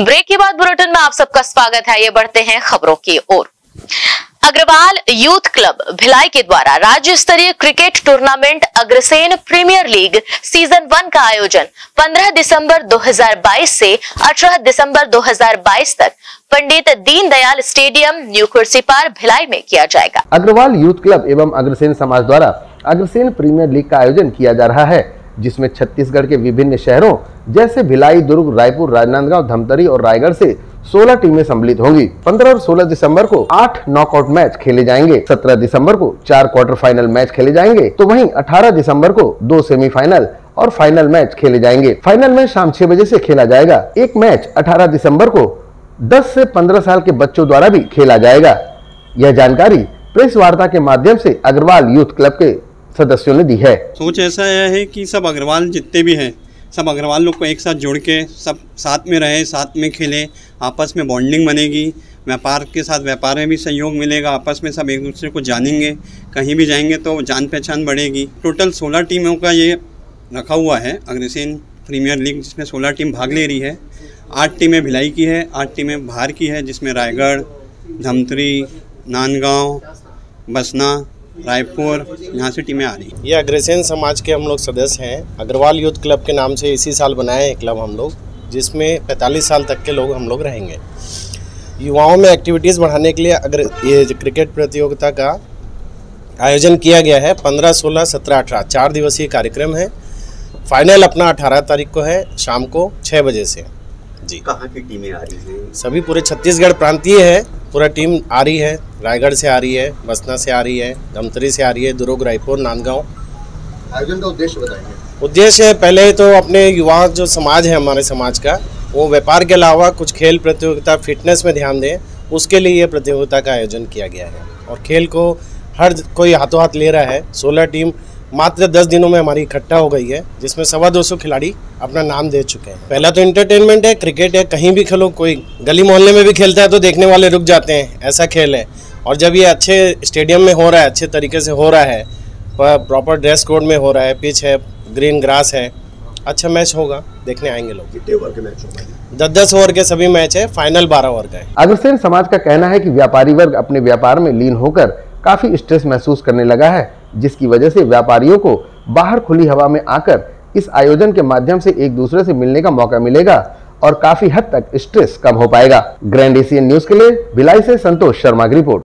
Break के बाद bulletin में आप सबका स्वागत है। ये बढ़ते हैं खबरों की ओर। अग्रवाल यूथ क्लब भिलाई के द्वारा राज्य स्तरीय cricket tournament Agrasen premier league season 1 का आयोजन 15 दिसंबर 2022 से 18 दिसंबर 2022 तक पंडित दीनदयाल स्टेडियम न्यू कुर्सीपार भिलाई में किया जाएगा। अग्रवाल यूथ क्लब एवं अग्रसेन समाज द्वारा अग्रसेन प्रीमियर लीग का आयोजन किया जा रहा है, जिसमें छत्तीसगढ़ के विभिन्न शहरों जैसे भिलाई, दुर्ग, रायपुर, राजनांदगांव, धमतरी और रायगढ़ से 16 टीमें सम्मिलित होंगी। 15 और 16 दिसंबर को 8 नॉकआउट मैच खेले जाएंगे। 17 दिसंबर को 4 क्वार्टर फाइनल मैच खेले जाएंगे, तो वहीं 18 दिसंबर को 2 सेमीफाइनल और फाइनल मैच खेले जाएंगे। फाइनल मैच शाम 6 बजे से खेला जाएगा। एक मैच 18 दिसंबर को 10 से 15 साल के बच्चों द्वारा भी खेला जाएगा। यह जानकारी प्रेस वार्ता के माध्यम से अग्रवाल यूथ क्लब के सदस्यों ने दी है। सोच ऐसा है कि सब अग्रवाल जितने भी हैं, सब अग्रवाल लोग को एक साथ जोड़ के सब साथ में रहे, साथ में खेले, आपस में बॉन्डिंग बनेगी। व्यापार के साथ व्यापार में भी सहयोग मिलेगा, आपस में सब एक दूसरे को जानेंगे, कहीं भी जाएंगे तो जान पहचान बढ़ेगी। टोटल 16 टीमों का ये रखा हुआ है अग्रसेन प्रीमियर लीग, जिसमें 16 टीम भाग ले रही है। 8 टीमें भिलाई की है, 8 टीमें बाहर की है, जिसमें रायगढ़, धमतरी, नांदगांव, बसना, रायपुर, यहाँ से टीमें आ रही। ये अग्रसेन समाज के हम लोग सदस्य हैं। अग्रवाल यूथ क्लब के नाम से इसी साल बनाए हैं क्लब हम लोग, जिसमें 45 साल तक के लोग हम लोग रहेंगे। युवाओं में एक्टिविटीज़ बढ़ाने के लिए अगर ये क्रिकेट प्रतियोगिता का आयोजन किया गया है। 15, 16, 17, 18 4 दिवसीय कार्यक्रम है। फाइनल अपना 18 तारीख को है, शाम को 6 बजे से। जी, कहाँ की टीमें आ रही हैं? सभी पूरे छत्तीसगढ़ प्रांतीय है, पूरा टीम आ रही है। रायगढ़ से आ रही है, बसना से आ रही है, धमतरी से आ रही है, दुर्ग, रायपुर, नांदगांव। आयोजन का उद्देश्य बताएंगे। उद्देश्य पहले तो अपने युवा जो समाज है हमारे समाज का, वो व्यापार के अलावा कुछ खेल प्रतियोगिता, फिटनेस में ध्यान दें, उसके लिए ये प्रतियोगिता का आयोजन किया गया है। और खेल को हर कोई हाथों हाथ ले रहा है। 16 टीम मात्र 10 दिनों में हमारी इकट्ठा हो गई है, जिसमें 225 खिलाड़ी अपना नाम दे चुके हैं। पहला तो एंटरटेनमेंट है, क्रिकेट है, कहीं भी खेलो, कोई गली मोहल्ले में भी खेलता है तो देखने वाले रुक जाते हैं, ऐसा खेल है। और जब ये अच्छे स्टेडियम में हो रहा है, अच्छे तरीके से हो रहा है, प्रॉपर ड्रेस कोड में हो रहा है, पिच है, ग्रीन ग्रास है, अच्छा मैच होगा, देखने आएंगे लोग। कितने ओवर के मैच होंगे? 10-10 ओवर के सभी मैच है, फाइनल 12 ओवर का है। अग्रसेन समाज का कहना है कि व्यापारी वर्ग अपने व्यापार में लीन होकर काफी स्ट्रेस महसूस करने लगा है, जिसकी वजह से व्यापारियों को बाहर खुली हवा में आकर इस आयोजन के माध्यम से एक दूसरे से मिलने का मौका मिलेगा और काफी हद तक स्ट्रेस कम हो पाएगा। ग्रैंड एशियन न्यूज के लिए भिलाई से संतोष शर्मा की रिपोर्ट।